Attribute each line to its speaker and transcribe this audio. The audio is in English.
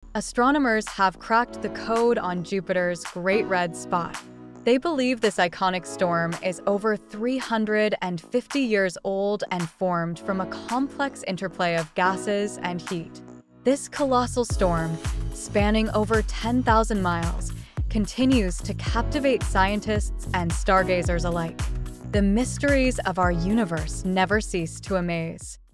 Speaker 1: Astronomers have cracked the code on Jupiter's Great Red Spot. They believe this iconic storm is over 350 years old and formed from a complex interplay of gases and heat. This colossal storm, spanning over 10,000 miles, continues to captivate scientists and stargazers alike. The mysteries of our universe never cease to amaze.